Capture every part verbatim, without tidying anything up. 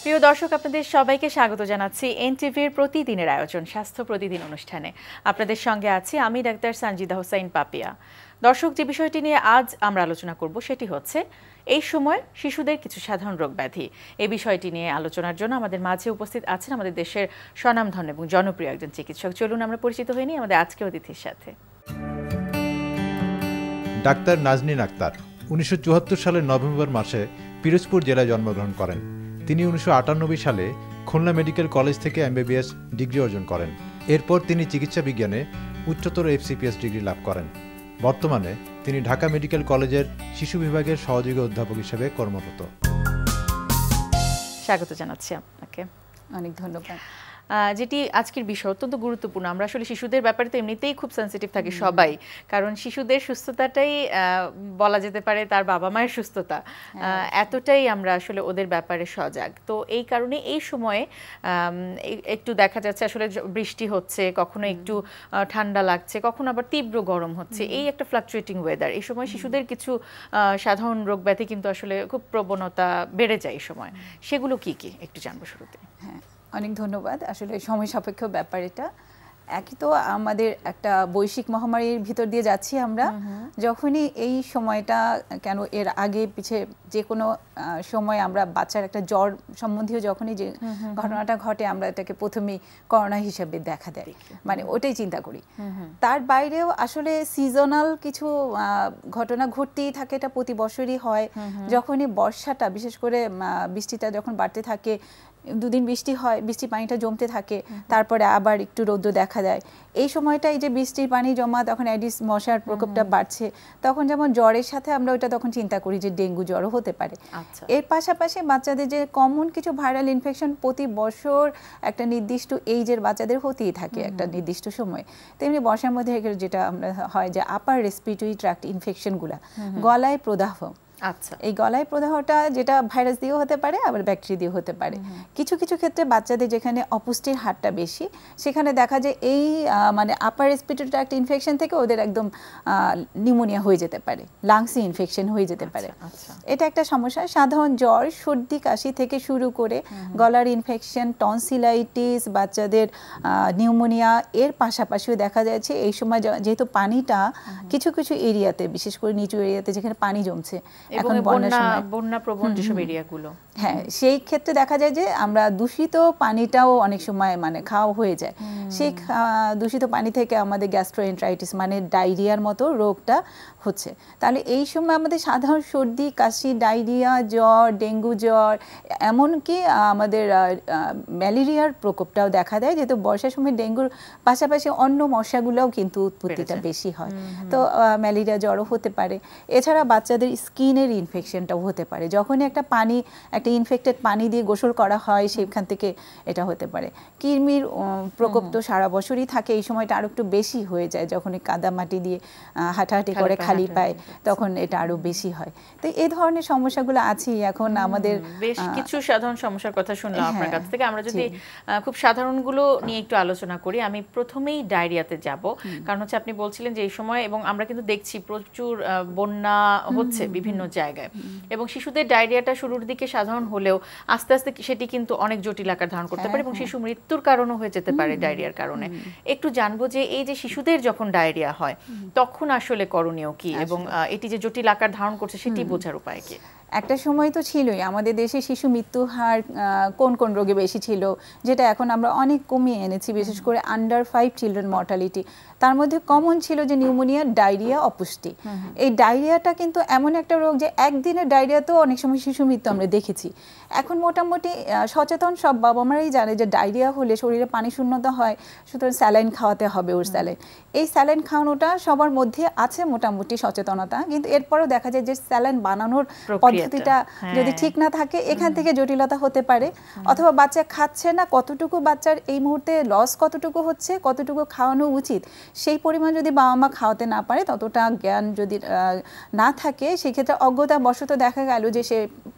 প্রিয় দর্শক, আপনাদের সবাইকে স্বাগত জানাচ্ছি এনটিভির প্রতিদিনের আয়োজন স্বাস্থ্য প্রতিদিন অনুষ্ঠানে। আপনাদের সঙ্গে আছি আমি ডাক্তার সঞ্জিদা হোসাইন পাপিয়া। দর্শক, যে বিষয়টি নিয়ে আজ আমরা আলোচনা করব সেটি হচ্ছে এই সময় শিশুদের কিছু সাধারণ রোগ ব্যাধি। এই বিষয়টি নিয়ে আলোচনার জন্য আমাদের মাঝে উপস্থিত আছেন আমাদের দেশের স্বনামধন্য এবং জনপ্রিয় একজন চিকিৎসক। চলুন আমরা পরিচিত হয়ে নিই আমাদের আজকের অতিথির সাথে। ডাক্তার নাজনীন আক্তার উনিশশো চুয়াত্তর সালের নভেম্বর মাসে পিরোজপুর জেলায় জন্মগ্রহণ করেন। তিনি উনিশশো আটানব্বই সালে খুলনা মেডিকেল কলেজ থেকে এমবিবিএস ডিগ্রি অর্জন করেন। এরপর তিনি চিকিৎসা বিজ্ঞানে উচ্চতর এফসিপিএস ডিগ্রি লাভ করেন। বর্তমানে তিনি ঢাকা মেডিকেল কলেজের শিশু বিভাগের সহযোগী অধ্যাপক হিসেবে কর্মরত। স্বাগত জানাচ্ছি আপনাকে। অনেক ধন্যবাদ। যেটি আজকের বিষয় অত্যন্ত গুরুত্বপূর্ণ। আমরা আসলে শিশুদের ব্যাপারে তো এমনিতেই খুব সেন্সিটিভ থাকি সবাই, কারণ শিশুদের সুস্থতাটাই বলা যেতে পারে তার বাবা মায়ের সুস্থতা, এতটাই আমরা আসলে ওদের ব্যাপারে সজাগ। তো এই কারণে এই সময়ে একটু দেখা যাচ্ছে আসলে বৃষ্টি হচ্ছে, কখনো একটু ঠান্ডা লাগছে, কখনো আবার তীব্র গরম হচ্ছে, এই একটা ফ্লাকচুয়েটিং ওয়েদার। এই সময় শিশুদের কিছু সাধারণ রোগ ব্যাধি কিন্তু আসলে খুব প্রবণতা বেড়ে যায় এই সময়। সেগুলো কি কি একটু জানবো শুরুতে। হ্যাঁ, অনেক ধন্যবাদ। আসলে সময় সাপেক্ষ ব্যাপার এটা। একই তো আমাদের একটা বৈশ্বিক মহামারীর ভিতর দিয়ে যাচ্ছি আমরা। যখনই এই সময়টা, কেন এর আগে পিছে যে কোনো সময় আমরা বাচ্চার একটা জ্বর সম্বন্ধীয় যখনই যে ঘটনাটা ঘটে, আমরা এটাকে প্রথমেই করোনা হিসেবে দেখা দেয়, মানে ওটাই চিন্তা করি। তার বাইরেও আসলে সিজনাল কিছু ঘটনা ঘটতেই থাকে, এটা প্রতি বছরই হয়। যখনই বর্ষাটা, বিশেষ করে বৃষ্টিটা যখন বাড়তে থাকে, দুদিন বৃষ্টি হয়, বৃষ্টির পানিটা জমতে থাকে, তারপরে আবার একটু রৌদ্র দেখা দেয়। এই সময়টাই যে বৃষ্টির পানি জমা, তখন অ্যাডিস মশার প্রকোপটা বাড়ছে, তখন যেমন জ্বরের সাথে আমরা ওইটা তখন চিন্তা করি যে ডেঙ্গু জ্বরও হতে পারে। এর পাশাপাশি বাচ্চাদের যে কমন কিছু ভাইরাল ইনফেকশন প্রতি বছর একটা নির্দিষ্ট এইজের বাচ্চাদের হতেই থাকে একটা নির্দিষ্ট সময়। তেমনি বর্ষার মধ্যে যেটা আমরা হয় যে আপার রেসপিরেটরি ট্র্যাক্ট ইনফেকশনগুলা, গলায় প্রদাহ। আচ্ছা, এই গলায় প্রদাহটা যেটা ভাইরাস দিয়েও হতে পারে, আবার ব্যাকটেরিয়া দিয়েও হতে পারে। কিছু কিছু ক্ষেত্রে বাচ্চাদের যেখানে অপুষ্টির হারটা বেশি, সেখানে দেখা যায় এই মানে আপার রেসপিরেটরি ট্র্যাক্ট ইনফেকশন থেকে ওদের একদম নিউমোনিয়া হয়ে যেতে পারে, লাংসে ইনফেকশন হয়ে যেতে পারে। এটা একটা সমস্যা। সাধারণ জ্বর, সর্দি, কাশি থেকে শুরু করে গলার ইনফেকশন, টনসিলাইটিস, বাচ্চাদের নিউমোনিয়া, এর পাশাপাশিও দেখা যাচ্ছে এই সময় যেহেতু পানিটা কিছু কিছু এরিয়াতে, বিশেষ করে নিচু এরিয়াতে যেখানে পানি জমছে, এখন বন্যা বন্যা প্রবণ যেসব এরিয়াগুলো, হ্যাঁ, সেই ক্ষেত্রে দেখা যায় যে আমরা দূষিত পানিটাও অনেক সময় মানে খাওয়া হয়ে যায়। সেই দূষিত পানি থেকে আমাদের গ্যাস্ট্রোএন্টারাইটিস মানে ডায়রিয়ার মতো রোগটা হচ্ছে। তাহলে এই সময় আমাদের সাধারণ সর্দি, কাশি, ডায়রিয়া, জ্বর, ডেঙ্গু জ্বর, এমনকি আমাদের ম্যালেরিয়ার প্রকোপটাও দেখা দেয়, যেহেতু বর্ষার সময় ডেঙ্গুর পাশাপাশি অন্য মশাগুলোও কিন্তু উৎপত্তিটা বেশি হয়। তো ম্যালেরিয়া জ্বরও হতে পারে। এছাড়া বাচ্চাদের স্কিনের ইনফেকশনটাও হতে পারে। যখনই একটা পানি, একটা ইনফেক্টেড পানি দিয়ে গোসল করা হয়, সেখান থেকে এটা হতে পারে। কৃমির প্রকোপ তো সারা বছরই থাকে, এই সময়টা আরো একটু বেশি হয়ে যায়। যখন কাদা মাটি দিয়ে হাঁটাহাঁটি করে খালি পায়, তখন এটা আরো বেশি হয়। তো এই ধরনের সমস্যাগুলো আছেই। এখন আমাদের বেশ কিছু সাধারণ সমস্যার কথা শুনলাম আপনার কাছ থেকে। আমরা যদি খুব সাধারণগুলো নিয়ে একটু আলোচনা করি, আমি প্রথমেই ডায়রিয়াতে যাব। কারণ হচ্ছে আপনি বলছিলেন যে এই সময়, এবং আমরা কিন্তু দেখছি প্রচুর বন্যা হচ্ছে বিভিন্ন জায়গায়, এবং শিশুদের ডায়রিয়াটা শুরুর দিকে সাধারণ হলেও আস্তে আস্তে সেটি কিন্তু অনেক জটিল আকার ধারণ করতে পারে, এবং শিশু মৃত্যুর কারণও হয়ে যেতে পারে ডায়রিয়ার কারণে। একটু জানবো যে এই যে শিশুদের যখন ডায়রিয়া হয় তখন আসলে করণীয় কি, এবং এটি যে জটিল আকার ধারণ করছে সেটি বোঝার উপায় কি? একটা সময় তো ছিলই আমাদের দেশে শিশু মৃত্যু হার কোন কোন রোগে বেশি ছিল, যেটা এখন আমরা অনেক কমিয়ে এনেছি, বিশেষ করে আন্ডার ফাইভ চিলড্রেন মর্টালিটি। তার মধ্যে কমন ছিল যে নিউমোনিয়া, ডায়রিয়া, অপুষ্টি। এই ডায়রিয়াটা কিন্তু এমন একটা রোগ যে একদিনের ডায়রিয়াতেও অনেক সময় শিশু মৃত্যু আমরা দেখেছি। এখন মোটামুটি সচেতন সব বাবা মারাই জানে যে ডায়রিয়া হলে শরীরে পানি শূন্যতা হয়, সুতরাং স্যালাইন খাওয়াতে হবে ওর স্যালাইন। এই স্যালাইন খাওয়ানোটা সবার মধ্যে আছে মোটামুটি সচেতনতা, কিন্তু এরপরও দেখা যায় যে স্যালাইন বানানোর পদ্ধতিটা যদি ঠিক না থাকে, এখান থেকে জটিলতা হতে পারে। অথবা বাচ্চা খাচ্ছে না, কতটুকু বাচ্চার এই মুহূর্তে লস কতটুকু হচ্ছে, কতটুকু খাওয়ানো উচিত, সেই পরিমাণ যদি বাবা মা খাওয়াতে না পারে, ততটা জ্ঞান যদি না থাকে, সেক্ষেত্রে অজ্ঞতা বশত দেখা গেল যে সে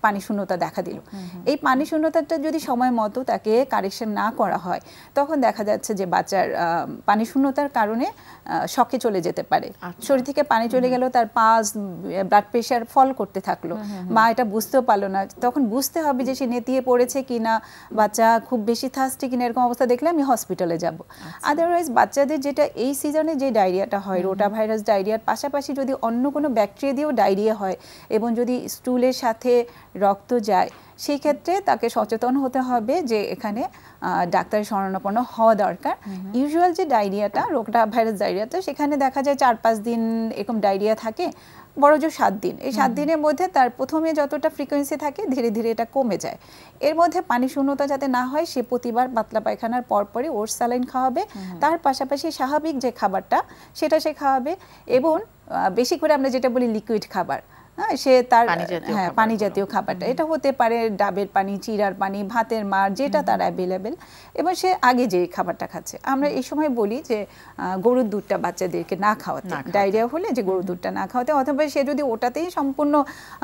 পানি শূন্যতা দেখা দিল। এই পানি শূন্যতাটা যদি সময় মতো তাকে কারেকশন না করা হয় তখন দেখা যাচ্ছে যে বাচ্চার পানি শূন্যতার কারণে শকে চলে যেতে পারে। শরীর থেকে পানি চলে গেল, তার পালস, ব্লাড প্রেশার ফল করতে থাকলো, মা এটা বুঝতেও পারলো না। তখন বুঝতে হবে যে সে নেতিয়ে পড়েছে কিনা, বাচ্চা খুব বেশি থার্স্টি কিনা, এরকম অবস্থা দেখলে আমি হসপিটালে যাব। আদারওয়াইজ বাচ্চাদের যেটা এই সিজনে যে ডায়রিয়াটা হয়, রোটা ভাইরাস ডায়রিয়ার পাশাপাশি যদি অন্য কোনো ব্যাকটেরিয়া দিয়েও ডায়রিয়া হয় এবং যদি স্টুলের সাথে রক্ত যায়, সেই ক্ষেত্রে তাকে সচেতন হতে হবে যে এখানে ডাক্তারের শরণাপন্ন হওয়া দরকার। ইউজুয়াল যে ডায়রিয়াটা, রোটা ভাইরাস ডায়রিয়াটা, সেখানে দেখা যায় চার পাঁচ দিন এরকম ডায়রিয়া থাকে, বড় জোর সাত দিন। এই সাত দিনের মধ্যে তার প্রথমে যতটা ফ্রিকোয়েন্সি থাকে ধীরে ধীরে এটা কমে যায়। এর মধ্যে পানি শূন্যতা যাতে না হয় সে প্রতিবার পাতলা পায়খানার পরপরই ওর স্যালাইন খাওয়াবে, তার পাশাপাশি স্বাভাবিক যে খাবারটা সেটা সে খাওয়াবে, এবং বেশি করে আমরা যেটা বলি লিকুইড খাবার, হ্যাঁ, সে তার হ্যাঁ পানি জাতীয় খাবারটা, এটা হতে পারে ডাবের পানি, চিরার পানি, ভাতের মার, যেটা তার অ্যাভেলেবেল, এবং সে আগে যে খাবারটা খাচ্ছে। আমরা এই সময় বলি যে গরুর দুধটা বাচ্চাদেরকে না খাওয়াতে, ডায়রিয়া হলে যে গরুর দুধটা না খাওয়াতে, অথবা সে যদি ওটাতেই সম্পূর্ণ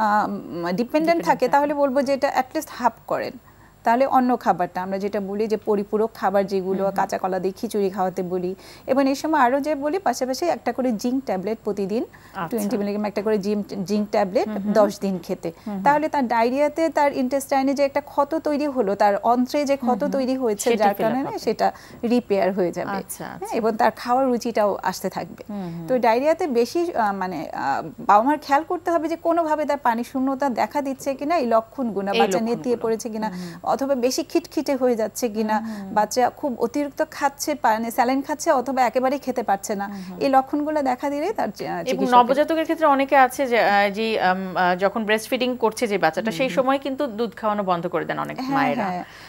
ডিপেন্ডেন্ট থাকে তাহলে বলবো যে এটা অ্যাটলিস্ট হাফ করেন। তাহলে অন্য খাবারটা আমরা যেটা বলি যে পরিপূরক খাবার, যেগুলো কাঁচা কলা দিয়ে খিচুড়ি খাওয়াতে বলি, এবং এই সময় আরও যে বলি পাশাপাশি একটা করে জিঙ্ক ট্যাবলেট প্রতিদিন টোয়েন্টি মিলিগ্রাম একটা করে জিঙ্ক জিঙ্ক ট্যাবলেট দশ দিন খেতে। তাহলে তার ডায়রিয়াতে তার ইন্টেস্টাইনে যে একটা ক্ষত তৈরি হলো, তার অন্ত্রে যে ক্ষত তৈরি হয়েছে যার কারণে সেটা রিপেয়ার হয়ে যাবে, এবং তার খাওয়ার রুচিটাও আসতে থাকবে। তো ডায়রিয়াতে বেশি মানে বাবা মার খেয়াল করতে হবে যে কোনোভাবে তার পানি শূন্যতা দেখা দিচ্ছে কিনা, এই লক্ষণগুলো, বাচ্চা নেতিয়ে পড়েছে কিনা, অথবা বেশি খিটখিটে হয়ে যাচ্ছে কিনা, বাচ্চা খুব অতিরিক্ত খাচ্ছে, পানি স্যালাইন খাচ্ছে, অথবা একেবারেই খেতে পারছে না, এই লক্ষণগুলো দেখা দিলে তার চিকিৎসা। নবজাতকের ক্ষেত্রে অনেকে আছে যে যখন ব্রেস্ট ফিডিং করছে যে বাচ্চাটা, সেই সময় কিন্তু দুধ খাওয়ানো বন্ধ করে দেন অনেক মায়েরা।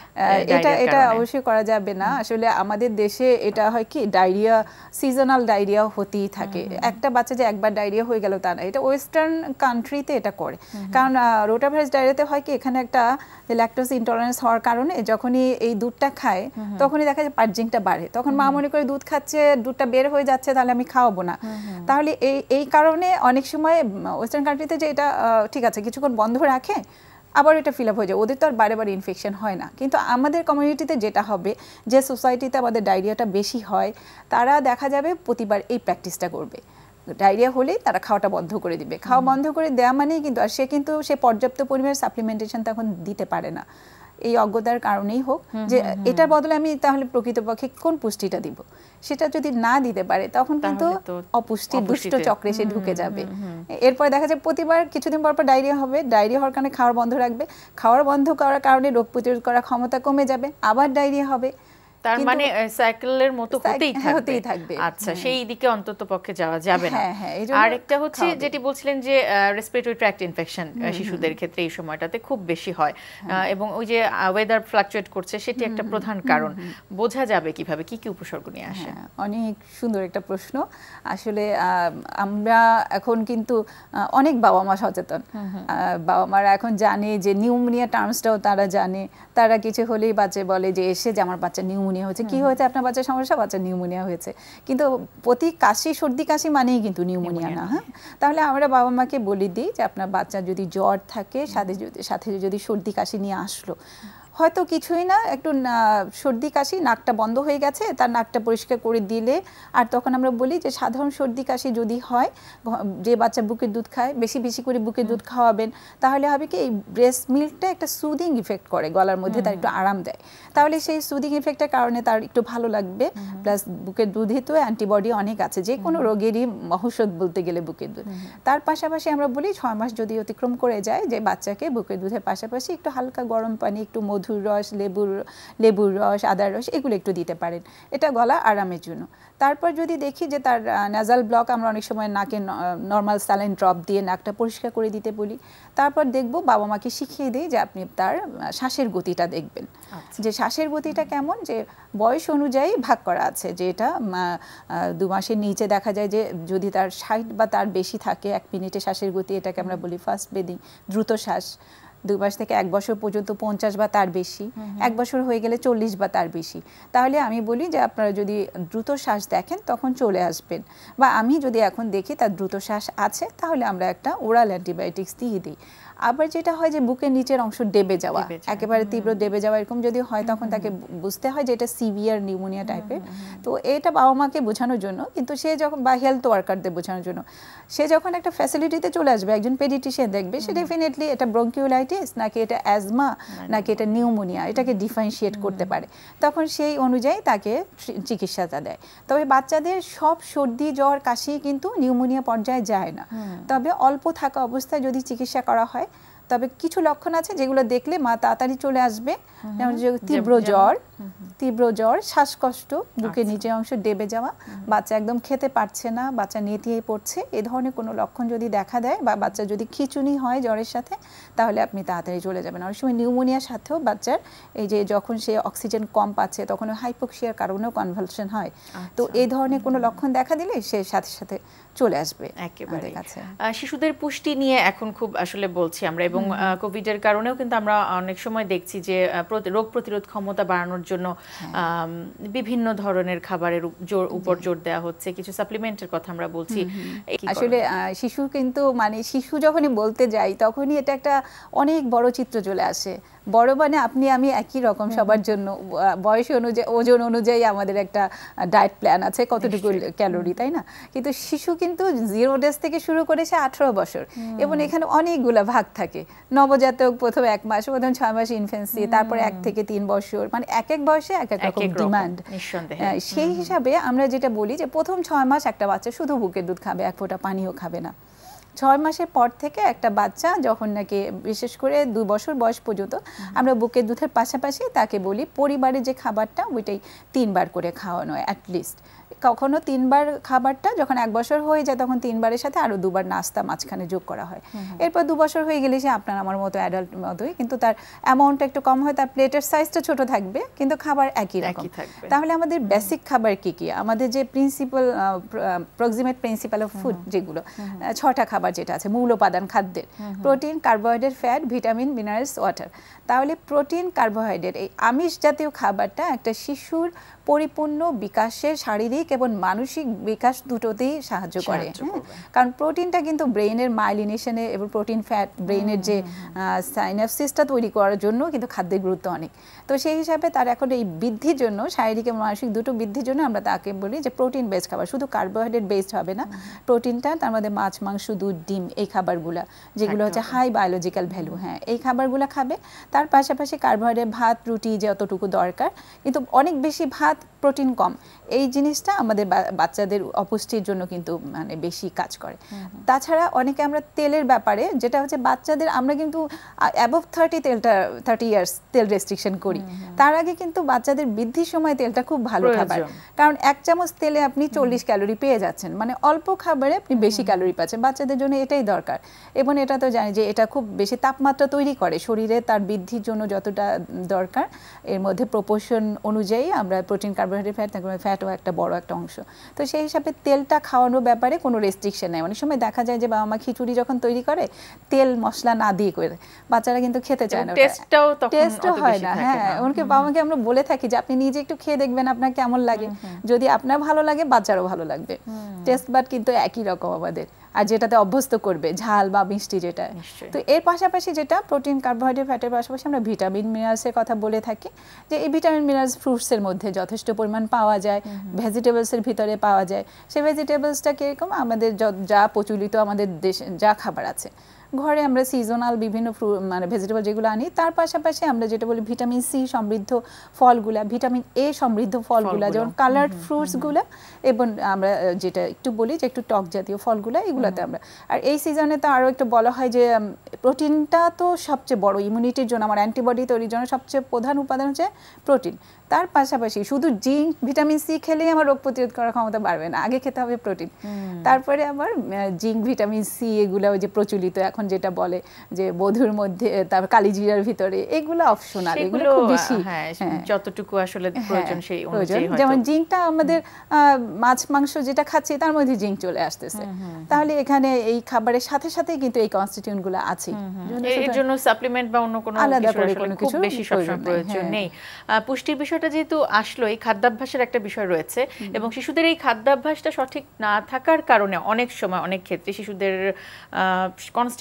এটা এটা অবশ্যই করা যাবে না। আসলে আমাদের দেশে এটা হয় কি, ডায়রিয়া সিজনাল ডায়রিয়া হতেই থাকে। একটা বাচ্চা যে একবার ডায়রিয়া হয়ে গেল তা না, এটা ওয়েস্টার্ন কান্ট্রিতে এটা করে। কারণ রোটাভাইরাস ডায়রিয়াতে হয় কি, এখানে একটা ল্যাকটোজ ইনটলারেন্স হওয়ার কারণে যখনই এই দুধটা খায় তখনই দেখা যায় পার্জিংটা বাড়ে, তখন মা মনে করে দুধ খাচ্ছে, দুধটা বের হয়ে যাচ্ছে, তাহলে আমি খাওয়াবো না। তাহলে এই এই কারণে অনেক সময় ওয়েস্টার্ন কান্ট্রিতে যে এটা ঠিক আছে কিছুক্ষণ বন্ধ রাখে, আবার এটা ফিল আপ হয়ে যায়, ওদের তো আর বারে বারে ইনফেকশন হয় না। কিন্তু আমাদের কমিউনিটিতে যেটা হবে, যে সোসাইটিতে আমাদের ডায়রিয়াটা বেশি হয়, তারা দেখা যাবে প্রতিবার এই প্র্যাকটিসটা করবে। ডায়রিয়া হলেই তারা খাওয়াটা বন্ধ করে দিবে। খাওয়া বন্ধ করে দেওয়া মানেই কিন্তু, আর সে কিন্তু সে পর্যাপ্ত পরিমাণে সাপ্লিমেন্টেশন তখন দিতে পারে না, এই অজ্ঞতার কারণেই হোক, যে এটার বদলে আমি তাহলে প্রকৃতপক্ষে কোন পুষ্টিটা দিব, সেটা যদি না দিতে পারে তখন কিন্তু অপুষ্টি দুষ্ট চক্রে সে ঢুকে যাবে। এরপর দেখা যায় প্রতিবার কিছুদিন পর পর ডায়রিয়া হবে, ডায়রিয়া হওয়ার কারণে খাওয়ার বন্ধ রাখবে, খাওয়ার বন্ধ করার কারণে রোগ প্রতিরোধ করার ক্ষমতা কমে যাবে, আবার ডায়রিয়া হবে, তার মানে সাইকেলের মতো হতেই থাকবে। আচ্ছা, সেই দিকে অন্তত পক্ষে যাওয়া যাবে না। আর একটা হচ্ছে যেটি বলছিলেন যে রেসপিরেটরি ট্র্যাক্ট ইনফেকশন শিশুদের ক্ষেত্রে এই সময়টাতে খুব বেশি হয়, এবং ওই যে ওয়েদার ফ্লাকচুয়েট করছে সেটি একটা প্রধান কারণ। বোঝা যাবে কিভাবে, কি কি উপসর্গ নিয়ে আসে? অনেক সুন্দর একটা প্রশ্ন। আসলে আমরা এখন কিন্তু অনেক বাবা মা সচেতন, বাবা মারা এখন জানে যে নিউমোনিয়া টার্মসটাও তারা জানে। তারা কিছু হলেই বাচ্চা বলে যে এসে যে আমার বাচ্চা নিউমোনিয়া হয়েছে, কি হয়েছে আপনার বাচ্চার সমস্যা, বাচ্চা নিউমোনিয়া হয়েছে। কিন্তু প্রতি কাশি সর্দি কাশি মানেই কিন্তু নিউমোনিয়া না। হ্যাঁ, তাহলে আমরা বাবা মাকে বলে দিই যে আপনার বাচ্চা যদি জ্বর থাকে, সাথে যদি সাথে যদি সর্দি কাশি নিয়ে আসলো, হয়তো কিছুই না, একটু সর্দি কাশি, নাকটা বন্ধ হয়ে গেছে, তার নাকটা পরিষ্কার করে দিলে। আর তখন আমরা বলি যে সাধারণ সর্দি কাশি যদি হয়, যে বাচ্চা বুকের দুধ খায় বেশি বেশি করে বুকের দুধ খাওয়াবেন, তাহলে হবে কি এই ব্রেস্ট মিল্কটা একটা সুদিং ইফেক্ট করে গলার মধ্যে, তার একটু আরাম দেয়। তাহলে সেই সুদিং ইফেক্টের কারণে তার একটু ভালো লাগবে। প্লাস বুকের দুধে তো অ্যান্টিবডি অনেক আছে, যে কোনো রোগেরই ঔষধ বলতে গেলে বুকের দুধ। তার পাশাপাশি আমরা বলি ছয় মাস যদি অতিক্রম করে যায়, যে বাচ্চাকে বুকের দুধের পাশাপাশি একটু হালকা গরম পানি, একটু মধু রস, লেবুর লেবুর রস, আদার রস, এগুলো একটু দিতে পারেন, এটা গলা আরামের জন্য। তারপর যদি দেখি যে তার নাজাল ব্লক, আমরা অনেক সময় নাকে নর্মাল স্যালাইন ড্রপ দিয়ে নাকটা পরিষ্কার করে দিতে বলি। তারপর দেখব, বাবা মাকে শিখিয়ে দিই যে আপনি তার শ্বাসের গতিটা দেখবেন, যে শ্বাসের গতিটা কেমন, যে বয়স অনুযায়ী ভাগ করা আছে, যে এটা দু মাসের নিচে দেখা যায় যে যদি তার ষাট বা তার বেশি থাকে এক মিনিটে শ্বাসের গতি, এটাকে আমরা বলি ফাস্ট ব্রিদিং, দ্রুত শ্বাস। দুই মাস থেকে এক বছর পর্যন্ত পঞ্চাশ বা তার বেশি, এক বছর হয়ে গেলে চল্লিশ বা তার বেশি। তাহলে আমি বলি যে আপনারা যদি দ্রুত শ্বাস দেখেন তখন চলে আসবেন, বা আমি যদি এখন দেখি তার দ্রুত শ্বাস আছে, তাহলে আমরা একটা ওরাল অ্যান্টিবায়োটিক্স দিয়ে দিই। আবার যেটা হয় যে বুকের নিচের অংশ ডেবে যাওয়া, একেবারে তীব্র ডেবে যাওয়া এরকম যদি হয় তখন তাকে বুঝতে হয় যে এটা সিভিয়ার নিউমোনিয়া টাইপের। তো এটা বাবা মাকে বোঝানোর জন্য, কিন্তু সে যখন বা হেলথ ওয়ার্কারদের বোঝানোর জন্য, সে যখন একটা ফ্যাসিলিটিতে চলে আসবে, একজন পেডিয়াট্রিশিয়ান দেখবে, সে ডেফিনেটলি এটা ব্রঙ্কিওলাইটিস নাকি এটা অ্যাজমা নাকি এটা নিউমোনিয়া, এটাকে ডিফারেন্সিয়েট করতে পারে। তখন সেই অনুযায়ী তাকে চিকিৎসাটা দেয়। তবে বাচ্চাদের সব সর্দি জ্বর কাশি কিন্তু নিউমোনিয়া পর্যায়ে যায় না, তবে অল্প থাকা অবস্থায় যদি চিকিৎসা করা হয়, তবে কিছু লক্ষণ আছে যেগুলো দেখলে মা তাড়াতাড়ি চলে আসবে, যেমন তীব্র জ্বর, তীব্র জ্বর, শ্বাসকষ্ট, বুকের নিচের অংশ ডেবে যাওয়া, বাচ্চা একদম খেতে পারছে না, বাচ্চা নেতিয়ে পড়ছে, এই ধরনের কোনো লক্ষণ যদি দেখা দেয় বা বাচ্চা যদি খিঁচুনি হয় জ্বরের সাথে, তাহলে আপনি তাড়াতাড়ি চলে যাবেন। অনেক সময় নিউমোনিয়ার সাথেও বাচ্চার এই যে যখন সে অক্সিজেন কম পাচ্ছে তখন হাইপোক্সিয়ার কারণেও কনভালশন হয়। তো এই ধরনের কোনো লক্ষণ দেখা দিলে সে সাথে সাথে চলে আসবে একেবারে কাছে। শিশুদের পুষ্টি নিয়ে এখন খুব আসলে বলছি আমরা, এবং কোভিডের কারণেও কিন্তু আমরা অনেক সময় দেখছি যে রোগ প্রতিরোধ ক্ষমতা বাড়ানোর জন্য বিভিন্ন ধরনের খাবারের উপর জোর দেওয়া হচ্ছে, কিছু সাপ্লিমেন্টের কথা আমরা বলছি। আসলে শিশু কিন্তু মানে শিশু যখনই বলতে যাই তখনই এটা একটা অনেক বড় চিত্র চলে আসে। বড় মানে আপনি আমি একই রকম সবার জন্য, বয়স অনুযায়ী ওজন অনুযায়ী আমাদের একটা ডায়েট প্ল্যান আছে, কতটুকু ক্যালোরি, তাই না? কিন্তু শিশু কিন্তু জিরো ডেজ থেকে শুরু করে সে আঠারো বছর, এবং এখানে অনেকগুলো ভাগ থাকে। নবজাতক প্রথম এক মাস, প্রথম ছয় মাস ইনফেন্সি, তারপরে এক থেকে তিন বছর, মানে এক এক বয়সে এক এক রকম ডিমান্ড। সেই হিসাবে আমরা যেটা বলি যে প্রথম ছয় মাস একটা বাচ্চা শুধু বুকের দুধ খাবে, এক ফোঁটা পানিও খাবে না। ছয় মাসের পর থেকে একটা বাচ্চা যখন নাকি বিশেষ করে দুই বছর বয়স পর্যন্ত আমরা বুকের দুধের পাশাপাশি তাকে বলি পরিবারে যে খাবারটা ওইটাই তিনবার করে খাওয়ানো হয় অ্যাটলিস্ট। কখনো তিনবার খাবারটা যখন এক বছর হয়ে যায় তখন তিনবারের সাথে আরো দুবার নাস্তা মাঝখানে যোগ করা হয়। এরপর দু বছর হয়ে গেলে সে আপনার আমার মতো অ্যাডাল্ট মতোই, কিন্তু তার অ্যামাউন্টটা একটু কম হয়, তার প্লেটের সাইজটা ছোট থাকবে, কিন্তু খাবার একই রকম। তাহলে আমাদের বেসিক খাবার কি কি, আমাদের যে principal proximate principal of food যেগুলো ছটা খাবার যেটা আছে মূল উপাদান খাদ্যের, protein, carbohydrate, fat, vitamin, minerals, water. তাহলে প্রোটিন, কার্বোহাইড্রেট, এই আমিষ জাতীয় খাবারটা একটা শিশুর পরিপূর্ণ বিকাশের শারীরিক এবং মানসিক বিকাশ দুটোতেই সাহায্য করে। কারণ প্রোটিনটা কিন্তু ব্রেইনের মাইলিনেশনে এবং প্রোটিন ফ্যাট ব্রেইনের যে সাইনাপসিসটা তৈরি করার জন্য কিন্তু খাদ্যের গুরুত্ব অনেক। তো সেই হিসাবে তার এখন এই বৃদ্ধির জন্য, শারীরিক এবং মানসিক দুটো বৃদ্ধির জন্য আমরা তাকে বলি যে প্রোটিন বেসড খাবার, শুধু কার্বোহাইড্রেট বেসড হবে না। প্রোটিনটা তার মধ্যে মাছ, মাংস, দুধ, ডিম, এই খাবারগুলো যেগুলো হচ্ছে হাই বায়োলজিক্যাল ভ্যালু, হ্যাঁ এই খাবারগুলো খাবে। তার পাশাপাশি কার্বোহাইড্রেট, ভাত, রুটি যতটুকু দরকার, কিন্তু অনেক বেশি ভাত, প্রোটিন কম, এই জিনিসটা আমাদের বাচ্চাদের অপুষ্টির জন্য কিন্তু মানে বেশি কাজ করে। তাছাড়া অনেকে আমরা তেলের ব্যাপারে যেটা হচ্ছে বাচ্চাদের, আমরা কিন্তু অ্যাবভ থার্টি তেলটা থার্টি ইয়ার্স তেল রেস্ট্রিকশন করি, তার আগে কিন্তু বাচ্চাদের বৃদ্ধির সময় তেলটা খুব ভালো খাবার, কারণ এক চামচ তেলে আপনি চল্লিশ ক্যালোরি পেয়ে যাচ্ছেন, মানে অল্প খাবারে আপনি বেশি ক্যালোরি পাচ্ছেন। বাচ্চাদের জন্য এটাই দরকার, এবং এটা তো জানি যে এটা খুব বেশি তাপমাত্রা তৈরি করে শরীরে, তার বৃদ্ধির জন্য যতটা দরকার এর মধ্যে প্রপোর্শন অনুযায়ী আমরা প্রোটিন, কার্বোহাইড্রেট, ফ্যাট, ফ্যাটও একটা বড় একটা অংশ। তো সেই হিসাবে তেলটা খাওয়ানোর ব্যাপারে কোনো রেস্ট্রিকশন নেই। অনেক সময় দেখা যায় যে বাবা মা খিচুড়ি যখন তৈরি করে তেল মশলা না দিয়ে করে, বাচ্চারা কিন্তু খেতে চায় না, টেস্টটাও তখন টেস্টও হয় না। হ্যাঁ, ওনাকে বাবা মাকে আমরা বলে থাকি যে আপনি নিজে একটু খেয়ে দেখবেন আপনার কেমন লাগে, যদি আপনার ভালো লাগে বাচ্চারও ভালো লাগবে। টেস্ট বাট কিন্তু একই রকম আমাদের, আর যেটাতে অভ্যস্ত করবে ঝাল বা মিষ্টি যেটা। তো এর পাশাপাশি যেটা প্রোটিন, কার্বোহাইড্রেট, ফ্যাটের পাশাপাশি আমরা ভিটামিন, মিনারেলসের কথা বলে থাকি, যে এই ভিটামিন মিনারেলস ফ্রুটসের মধ্যে যথেষ্ট পরিমাণ পাওয়া যায়, ভেজিটেবলসের ভিতরে পাওয়া যায়। সেই ভেজিটেবলসটা কীরকম, আমাদের যা প্রচলিত আমাদের দেশে যা খাবার আছে, ঘরে আমরা সিজনাল বিভিন্ন ফ্রুট মানে ভেজিটেবল যেগুলো আনি, তার পাশাপাশি আমরা যেটা বলি ভিটামিন সি সমৃদ্ধ ফলগুলা, ভিটামিন এ সমৃদ্ধ ফলগুলা, যেমন কালার্ড ফ্রুটসগুলা, এবং আমরা যেটা একটু বলি যে একটু টক জাতীয় ফলগুলা, এগুলোতে আমরা। আর এই সিজনে তো আরও একটু বলা হয় যে প্রোটিনটা তো সবচেয়ে বড় ইমিউনিটির জন্য, আমার অ্যান্টিবডি তৈরির জন্য সবচেয়ে প্রধান উপাদান হচ্ছে প্রোটিন। তার পাশাপাশি শুধু জিঙ্ক, ভিটামিন সি খেলেই আমার রোগ প্রতিরোধ করার ক্ষমতা বাড়বে না, আগে খেতে হবে প্রোটিন। তারপরে আবার জিঙ্ক, ভিটামিন সি এগুলো ওই যে প্রচলিত এখন যেটা বলে যে মধুর মধ্যে, তারপর কালিজিরার ভিতরে, এগুলো অপশনাল, এগুলো খুব বেশি যতটুকু আসলে প্রয়োজন সেই অনুযায়ী। যেমন জিঙ্কটা আমাদের মাছ, মাংস যেটা খাচ্ছি তার মধ্যে জিঙ্ক চলে আসতেছে, তাহলে এখানে এই খাবারের সাথে সাথে কিন্তু এই কনস্টিটিউয়েন্টগুলো আছে। এর জন্য সাপ্লিমেন্ট বা অন্য কোনো আলাদা করে কোনো কিছু বেশি সবসময় প্রয়োজন নেই। পুষ্টির বিষয়টা যেহেতু আসলো, এই খাদ্যাভ্যাসের একটা বিষয় রয়েছে, এবং শিশুদের এই খাদ্যাভ্যাসটা সঠিক না থাকার কারণে অনেক সময় অনেক ক্ষেত্রে শিশুদের কনস্টিপেশন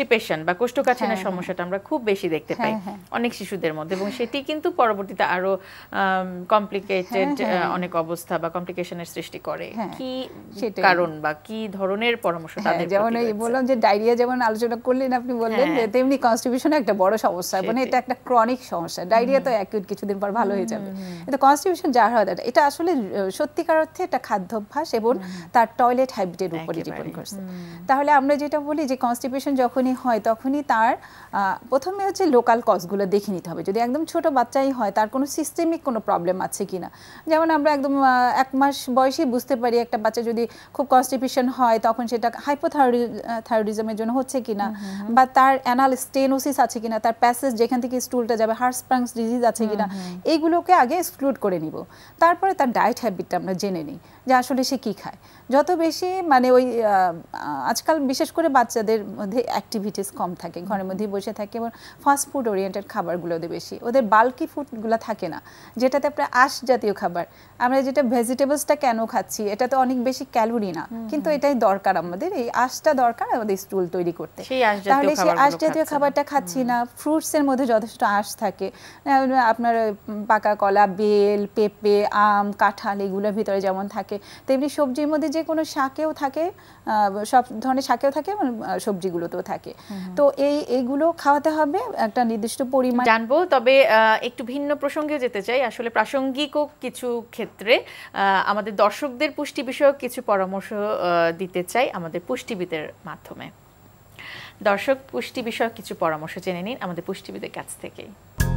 কনস্টিপেশন বা কোষ্ঠকাঠিন্যের সমস্যাটা আমরা খুব বেশি দেখতে পাই অনেক শিশুদের মধ্যে, এবং সেটি কিন্তু পরবর্তীতে আরো কমপ্লিকেটেড অনেক অবস্থা বা কমপ্লিকেশনের সৃষ্টি করে। কি কারণ বা কি ধরনের পরামর্শ তাদের? যেমন এই বললাম যে ডায়রিয়া যেমন আলোচনা করলেন আপনি বললেন, তেমনি কনস্টিপেশন একটা বড় সমস্যা, মানে এটা একটা ক্রনিক সমস্যা। ডায়রিয়া তো অ্যাকিউট, কিছুদিন পর ভালো হয়ে যাবে, কিন্তু কনস্টিপেশন যার হয় এটা আসলে সত্যিকার অর্থে একটা খাদ্যাভ্যাস এবং তার টয়লেট হ্যাবিটের উপরে ডিপেন্ড করছে। তাহলে আমরা যেটা বলি যে কনস্টিপেশন যখনই হয় তখনই তার প্রথমে হচ্ছে লোকাল কজগুলো দেখে নিতে হবে। যদি একদম ছোট বাচ্চাই হয় তার কোনো সিস্টেমিক কোনো প্রবলেম আছে কিনা, যেমন আমরা একদম এক মাস বয়সেই বুঝতে পারি একটা বাচ্চা যদি খুব কনস্টিপেশন হয় তখন সেটা হাইপোথাইরয়েডিজমের জন্য হচ্ছে কিনা, বা তার অ্যানাল স্টেনোসিস আছে কিনা, তার প্যাসেজ যেখান থেকে স্টুলটা যাবে হার্সপ্রাংস ডিজিজ আছে কিনা, এইগুলোকে আগে এক্সক্লুড করে নিব। তারপরে তার ডায়েট হ্যাবিটটা আমরা জেনে নিই যে আসলে সে কী খায়। যত বেশি মানে ওই আজকাল বিশেষ করে বাচ্চাদের মধ্যে অ্যাক্টিভিটিস কম থাকে, ঘরের মধ্যে বসে থাকে এবং ফাস্ট ফুড ওরিয়েন্টেড খাবারগুলো ওদের বেশি, ওদের বাল্কি ফুডগুলো থাকে না, যেটাতে আপনার আঁশ জাতীয় খাবার। আমরা যেটা ভেজিটেবলসটা কেন খাচ্ছি, এটা তো অনেক বেশি ক্যালোরি না, কিন্তু এটাই দরকার আমাদের, এই আঁশটা দরকার আমাদের স্টুল তৈরি করতে। তাহলে সেই আঁশ জাতীয় খাবারটা খাচ্ছি না। ফ্রুটসের মধ্যে যথেষ্ট আঁশ থাকে, আপনার পাকা কলা, বেল, পেঁপে, আম, কাঁঠাল এগুলোর ভিতরে যেমন থাকে, তেমনি সবজির মধ্যে যে কোনো শাকেও থাকে, সব ধরনের শাকেও থাকে এবং সবজিগুলোতেও থাকে। তো এই এইগুলো খাওয়াতে হবে একটা নির্দিষ্ট পরিমাণ। জানবো, তবে একটু ভিন্ন প্রসঙ্গে যেতে চাই। আসলে প্রাসঙ্গিকও কিছু ক্ষেত্রে আমাদের দর্শকদের পুষ্টি বিষয়ক কিছু পরামর্শ দিতে চাই আমাদের পুষ্টিবিদের মাধ্যমে। দর্শক, পুষ্টি বিষয়ক কিছু পরামর্শ জেনে নিন আমাদের পুষ্টিবিদের কাছ থেকেই।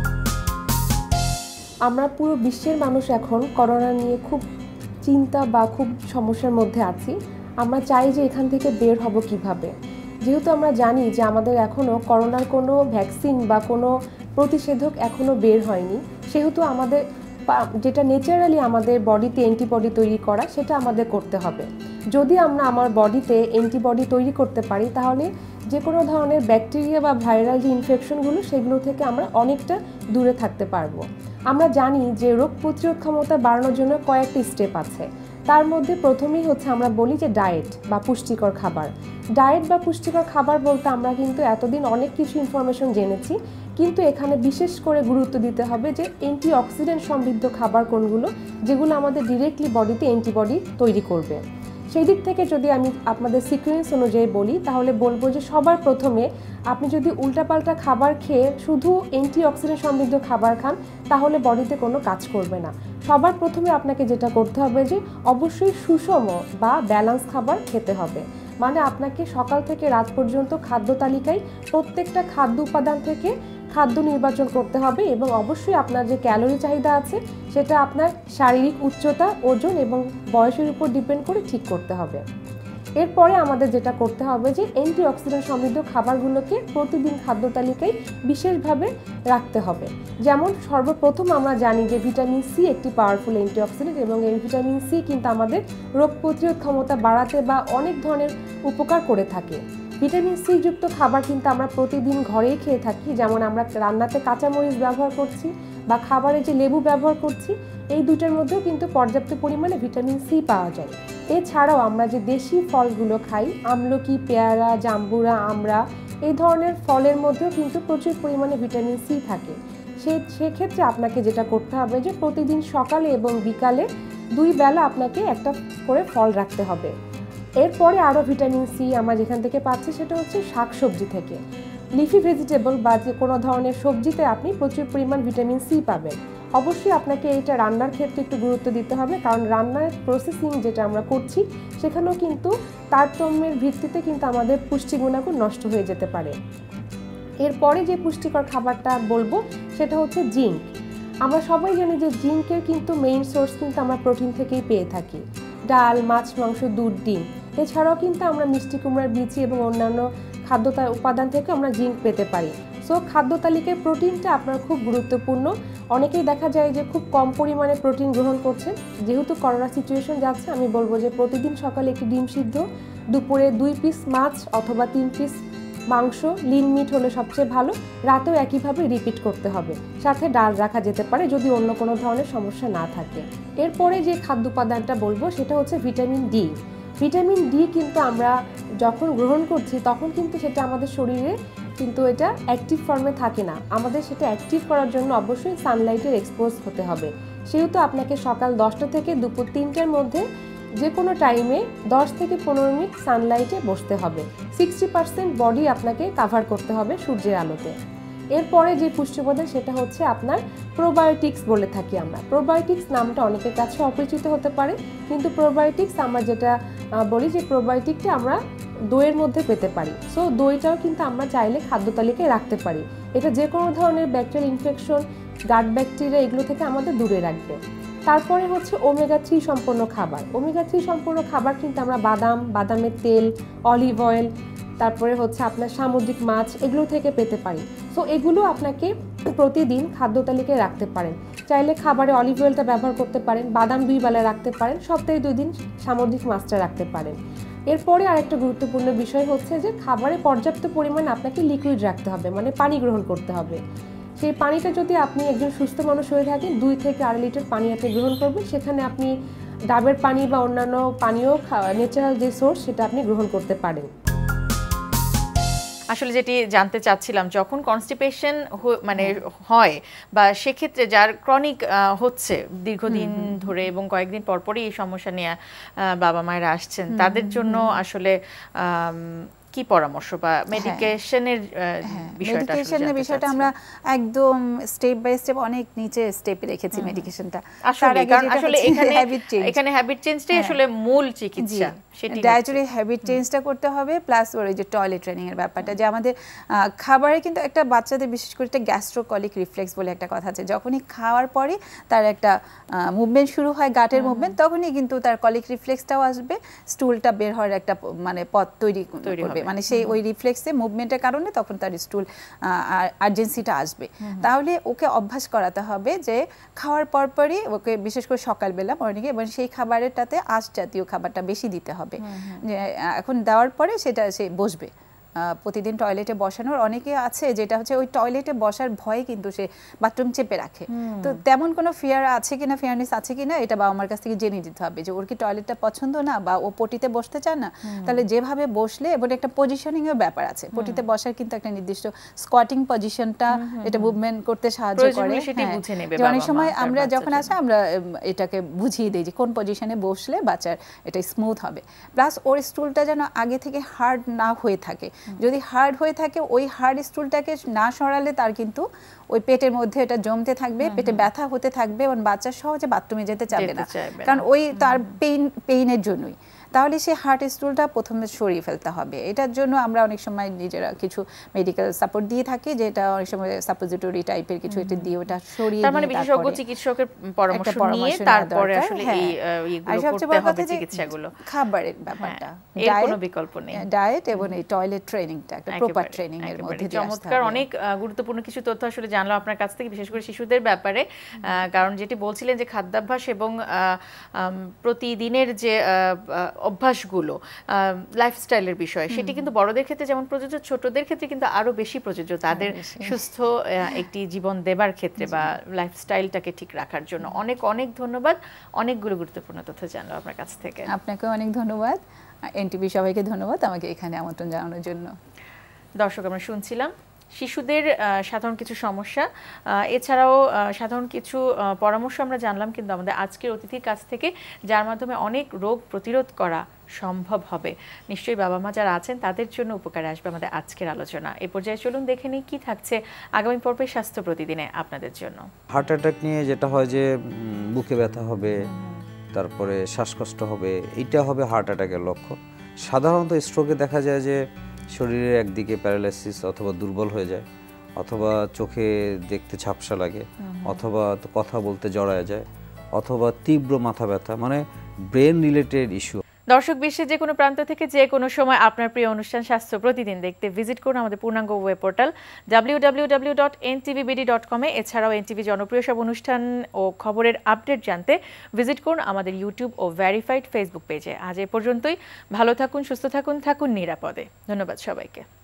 আমরা পুরো বিশ্বের মানুষ এখন করোনা নিয়ে খুব চিন্তা বা খুব সমস্যার মধ্যে আছি। আমরা চাই যে এখান থেকে বের হব কিভাবে। যেহেতু আমরা জানি যে আমাদের এখনও করোনার কোনো ভ্যাকসিন বা কোনো প্রতিষেধক এখনও বের হয়নি, সেহেতু আমাদের যেটা ন্যাচারালি আমাদের বডিতে অ্যান্টিবডি তৈরি করা সেটা আমাদের করতে হবে। যদি আমরা আমার বডিতে অ্যান্টিবডি তৈরি করতে পারি তাহলে যে কোনো ধরনের ব্যাকটেরিয়া বা ভাইরাল যে ইনফেকশনগুলো সেগুলো থেকে আমরা অনেকটা দূরে থাকতে পারবো। আমরা জানি যে রোগ প্রতিরোধ ক্ষমতা বাড়ানোর জন্য কয়েকটি স্টেপ আছে। তার মধ্যে প্রথমেই হচ্ছে আমরা বলি যে ডায়েট বা পুষ্টিকর খাবার। ডায়েট বা পুষ্টিকর খাবার বলতে আমরা কিন্তু এতদিন অনেক কিছু ইনফরমেশন জেনেছি, কিন্তু এখানে বিশেষ করে গুরুত্ব দিতে হবে যে অ্যান্টিঅক্সিডেন্ট সমৃদ্ধ খাবার কোনগুলো, যেগুলো আমাদের ডিরেক্টলি বডিতে অ্যান্টিবডি তৈরি করবে। সেই দিক থেকে যদি আমি আপনাদের সিকোয়েন্স অনুযায়ী বলি তাহলে বলবো যে সবার প্রথমে আপনি যদি উল্টাপাল্টা খাবার খেয়ে শুধু অ্যান্টিঅক্সিডেন্ট সমৃদ্ধ খাবার খান তাহলে বডিতে কোনো কাজ করবে না। সবার প্রথমে আপনাকে যেটা করতে হবে যে অবশ্যই সুষম বা ব্যালেন্স খাবার খেতে হবে। মানে আপনাকে সকাল থেকে রাত পর্যন্ত খাদ্য তালিকায় প্রত্যেকটা খাদ্য উপাদান থেকে খাদ্য নির্বাচন করতে হবে, এবং অবশ্যই আপনার যে ক্যালোরি চাহিদা আছে সেটা আপনার শারীরিক উচ্চতা, ওজন এবং বয়সের উপর ডিপেন্ড করে ঠিক করতে হবে। এরপরে আমাদের যেটা করতে হবে যে অ্যান্টিঅক্সিডেন্ট সমৃদ্ধ খাবারগুলোকে প্রতিদিন খাদ্য তালিকায় বিশেষভাবে রাখতে হবে। যেমন সর্বপ্রথম আমরা জানি যে ভিটামিন সি একটি পাওয়ারফুল অ্যান্টিঅক্সিডেন্ট, এবং এই ভিটামিন সি কিন্তু আমাদের রোগ প্রতিরোধ ক্ষমতা বাড়াতে বা অনেক ধরনের উপকার করে থাকে। ভিটামিন সি যুক্ত খাবার কিন্তু আমরা প্রতিদিন ঘরেই খেয়ে থাকি, যেমন আমরা রান্নাতে কাঁচামরিচ ব্যবহার করছি বা খাবারে যে লেবু ব্যবহার করছি, এই দুটোর মধ্যেও কিন্তু পর্যাপ্ত পরিমাণে ভিটামিন সি পাওয়া যায়। এছাড়াও আমরা যে দেশি ফলগুলো খাই, আমলকি, পেয়ারা, জাম্বুরা, আমড়া, এই ধরনের ফলের মধ্যেও কিন্তু প্রচুর পরিমাণে ভিটামিন সি থাকে। সে সেক্ষেত্রে আপনাকে যেটা করতে হবে যে প্রতিদিন সকালে এবং বিকালে দুই বেলা আপনাকে একটা করে ফল রাখতে হবে। এরপরে আরও ভিটামিন সি আমরা যেখান থেকে পাচ্ছি সেটা হচ্ছে শাকসবজি থেকে। লিফি ভেজিটেবল বা যে কোনো ধরনের সবজিতে আপনি প্রচুর পরিমাণ ভিটামিন সি পাবেন। অবশ্যই আপনাকে এটা রান্নার ক্ষেত্রে একটু গুরুত্ব দিতে হবে, কারণ রান্নার প্রসেসিং যেটা আমরা করছি সেখানেও কিন্তু তারতম্যের ভিত্তিতে কিন্তু আমাদের পুষ্টি গুণাগুণ নষ্ট হয়ে যেতে পারে। এরপরে যে পুষ্টিকর খাবারটা বলবো সেটা হচ্ছে জিঙ্ক। আমরা সবাই জানি যে জিঙ্কের কিন্তু মেইন সোর্স কিন্তু আমরা প্রোটিন থেকেই পেয়ে থাকি, ডাল, মাছ, মাংস, দুধ, ডিম। এছাড়াও কিন্তু আমরা মিষ্টি কুমড়ার বিচি এবং অন্যান্য খাদ্য উপাদান থেকে আমরা জিঙ্ক পেতে পারি। সো খাদ্য তালিকায় প্রোটিনটা আপনার খুব গুরুত্বপূর্ণ। অনেকেই দেখা যায় যে খুব কম পরিমাণে প্রোটিন গ্রহণ করছেন। যেহেতু করোনা সিচুয়েশন যাচ্ছে, আমি বলবো যে প্রতিদিন সকালে একটি ডিম সিদ্ধ, দুপুরে দুই পিস মাছ অথবা তিন পিস মাংস, লিন মিট হলে সবচেয়ে ভালো, রাতেও একইভাবে রিপিট করতে হবে। সাথে ডাল রাখা যেতে পারে যদি অন্য কোনো ধরনের সমস্যা না থাকে। এরপরে যে খাদ্য উপাদানটা বলবো সেটা হচ্ছে ভিটামিন ডি। ভিটামিন ডি কিন্তু আমরা যখন গ্রহণ করছি তখন কিন্তু সেটা আমাদের শরীরে কিন্তু এটা অ্যাক্টিভ ফর্মে থাকে না। আমাদের সেটা অ্যাক্টিভ করার জন্য অবশ্যই সানলাইটের এক্সপোজ হতে হবে। সেহেতু আপনাকে সকাল দশটা থেকে দুপুর তিনটার মধ্যে যে কোনো টাইমে দশ থেকে পনেরো মিনিট সানলাইটে বসতে হবে। সিক্সটি পার্সেন্ট বডি আপনাকে কাভার করতে হবে সূর্যের আলোতে। এরপরে যে পুষ্টি উপাদান সেটা হচ্ছে আপনার প্রোবায়োটিক্স বলে থাকি আমরা। প্রোবায়োটিক্স নামটা অনেকের কাছে অপরিচিত হতে পারে, কিন্তু প্রোবায়োটিক্স আমরা যেটা বলি যে প্রোবায়োটিকটা আমরা দইয়ের মধ্যে পেতে পারি। সো দইটাও কিন্তু আমরা চাইলে খাদ্য তালিকায় রাখতে পারি। এটা যে কোনো ধরনের ব্যাকটেরিয়াল ইনফেকশন, গাট ব্যাকটেরিয়া এগুলো থেকে আমাদের দূরে রাখবে। তারপরে হচ্ছে ওমেগা থ্রি সম্পন্ন খাবার। ওমেগা থ্রি সম্পন্ন খাবার কিন্তু আমরা বাদাম, বাদামের তেল, অলিভ অয়েল, তারপরে হচ্ছে আপনার সামুদ্রিক মাছ এগুলো থেকে পেতে পারি। সো এগুলো আপনাকে প্রতিদিন খাদ্য তালিকায় রাখতে পারেন। চাইলে খাবারে অলিভ অয়েলটা ব্যবহার করতে পারেন, বাদাম দুই বেলা রাখতে পারেন, সপ্তাহে দুই দিন সামুদ্রিক মাছটা রাখতে পারেন। এরপরে আরেকটা গুরুত্বপূর্ণ বিষয় হচ্ছে যে খাবারে পর্যাপ্ত পরিমাণ আপনাকে লিকুইড রাখতে হবে, মানে পানি গ্রহণ করতে হবে। সেই পানিটা যদি আপনি একজন সুস্থ মানুষ হয়ে থাকেন দুই থেকে আড়াই লিটার পানি আপনি গ্রহণ করবেন। সেখানে আপনি ডাবের পানি বা অন্যান্য পানীয় ন্যাচারাল যে সোর্স সেটা আপনি গ্রহণ করতে পারেন। আসলে যেটি জানতে চাচ্ছিলাম, যখন কনস্টিপেশন মানে হয় বা সেক্ষেত্রে যার ক্রনিক হচ্ছে দীর্ঘদিন ধরে এবং কয়েকদিন পরপরই এই সমস্যা নিয়ে বাবা মায়েরা আসছেন, তাদের জন্য আসলে কি পরামর্শ বা মেডিকেশনের বিষয়টা? মেডিকেশনের বিষয়টা আমরা একদম স্টেপ বাই স্টেপ অনেক নিচে স্টেপে রেখেছি মেডিকেশনটা। আসলে কারণ আসলে এখানে এখানে হ্যাবিট চেঞ্জটাই আসলে মূল চিকিৎসা। সেটি ডায়েটারি হ্যাবিট চেঞ্জটা করতে হবে, প্লাস ওর যে টয়লেট ট্রেনিং এর ব্যাপারটা, যে আমাদের খাবারে কিন্তু একটা বাচ্চাদের বিশেষ করে একটা গ্যাস্ট্রোকলিক রিফ্লেক্স বলে একটা কথা আছে। যখনই খাওয়ার পরে তার একটা মুভমেন্ট শুরু হয়, গাটের মুভমেন্ট, তখনই কিন্তু তার কলিক রিফ্লেক্সটাও আসবে, স্টুলটা বের হওয়ার একটা মানে পথ তৈরি করবে, মানে সেই ওই রিফ্লেক্সে মুভমেন্টের কারণে তখন তার স্টুল আর্জেন্সিটা আসবে। তাহলে ওকে অভ্যাস করাতে হবে যে খাওয়ার পরপরই ওকে, বিশেষ করে সকালবেলা মর্নিংয়ে, এবং সেই খাবারেরটাতে আঁশ জাতীয় খাবারটা বেশি দিতে হবে। যে এখন দেওয়ার পরে সেটা সে বসবে। প্রতিদিন টয়লেটে বসানোর অনেকে আছে যেটা হচ্ছে ওই টয়লেটে বসার ভয়ে কিন্তু সে বাথরুম চেপে রাখে। তো তেমন কোনো ফিয়ার আছে কিনা, ফিয়ারনেস আছে কিনা, এটা বাবা মার কাছ থেকে জেনে দিতে হবে যে ওর কি টয়লেটটা পছন্দ না বা ও পটিতে বসতে চায় না। তাহলে যেভাবে বসলে, এবং একটা পজিশনিং এর ব্যাপার আছে, পটিতে বসার কিন্তু একটা নির্দিষ্ট স্কোয়াটিং পজিশনটা এটা মুভমেন্ট করতে সাহায্য করে। অনেক সময় আমরা যখন আসে আমরা এটাকে বুঝিয়ে দিই যে কোন পজিশনে বসলে বাচ্চার এটা স্মুথ হবে। প্লাস ওর স্টুলটা যেন আগে থেকে হার্ড না হয়ে থাকে। যদি হার্ড হয়ে থাকে, ওই হার্ড স্টুলটাকে না সরালে তার কিন্তু ওই পেটের মধ্যে এটা জমতে থাকবে, পেটে ব্যথা হতে থাকবে, এবং বাচ্চা সহজে বাথরুমে যেতে চাইবে না, কারণ ওই তার পেইন পেইনের জন্যই। তাহলে সেই হার্ট স্টুলটা প্রথমে সরিয়ে ফেলতে হবে। এটার জন্য আমরা অনেক সময় নিজেরা কিছু মেডিকেল সাপোর্ট দিয়ে থাকি, যেটা অনেক সময় সাপোজিটরি টাইপের কিছু এটা দিয়ে ওটা সরিয়ে, তার মানে বিশেষজ্ঞ চিকিৎসকের পরামর্শ নিয়ে তারপরে আসলে এই এইগুলো করতে হবে চিকিৎসাগুলো। খাবারের ব্যাপারটা, এর কোনো বিকল্প নেই। ডায়েট এবং এই টয়লেট ট্রেনিংটা একটা প্রপার ট্রেনিং এর মধ্যে দিয়ে আসতে হবে। চমৎকার, অনেক গুরুত্বপূর্ণ কিছু তথ্য আসলে জানলাম আপনার কাছ থেকে, বিশেষ করে শিশুদের ব্যাপারে। কারণ যেটি বলছিলেন যে খাদ্যাভ্যাস এবং প্রতিদিনের যে অভ্যাসগুলো, লাইফস্টাইলের বিষয়, সেটি কিন্তু বড়দের ক্ষেত্রে যেমন প্রযোজ্য, ছোটদের ক্ষেত্রে কিন্তু আরো বেশি প্রযোজ্য, তাদের সুস্থ একটি জীবন দেবার ক্ষেত্রে বা লাইফস্টাইলটাকে ঠিক রাখার জন্য। অনেক অনেক ধন্যবাদ, অনেকগুলো গুরুত্বপূর্ণ তথ্য জানলাম আপনার কাছ থেকে। আপনাকে অনেক ধন্যবাদ, এনটিভি সবাইকে ধন্যবাদ আমাকে এখানে আমন্ত্রণ জানানোর জন্য। দর্শক, আমরা শুনছিলাম শিশুদের সাধারণ কিছু সমস্যা, এছাড়াও সাধারণ কিছু পরামর্শ আমরা জানলাম কিন্তু আমাদের আজকের অতিথির কাছ থেকে, যার মাধ্যমে অনেক রোগ প্রতিরোধ করা সম্ভব হবে। নিশ্চয়ই বাবা মা যারা আছেন তাদের জন্য উপকারে আসবে আমাদের আজকের আলোচনা। এ পর্যায়ে চলুন দেখে নিই কি থাকছে আগামী পর্বে স্বাস্থ্য প্রতিদিনে আপনাদের জন্য। হার্ট অ্যাটাক নিয়ে যেটা হয় যে বুকে ব্যথা হবে, তারপরে শ্বাসকষ্ট হবে, এইটা হবে হার্ট অ্যাটাকের লক্ষণ। সাধারণত স্ট্রোকে দেখা যায় যে শরীরের একদিকে প্যারালাইসিস অথবা দুর্বল হয়ে যায়, অথবা চোখে দেখতে ঝাপসা লাগে, অথবা কথা বলতে জড়ায় যায়, অথবা তীব্র মাথা ব্যথা, মানে ব্রেন রিলেটেড ইস্যু। দর্শক, বিশ্বের যে কোনো প্রান্ত থেকে যে কোনো সময় আপনার প্রিয় অনুষ্ঠান স্বাস্থ্য প্রতিদিন দেখতে ভিজিট করুন আমাদের পূর্ণাঙ্গ web portal W W W dot N TV B D dot com এ। এছাড়াও এনটিভি জনপ্রিয় সব অনুষ্ঠান ও খবরের আপডেট জানতে ভিজিট করুন আমাদের ইউটিউব ও ভেরিফাইড ফেসবুক পেজে। আজ এ পর্যন্তই। ভালো থাকুন, সুস্থ থাকুন, থাকুন নিরাপদে। ধন্যবাদ সবাইকে।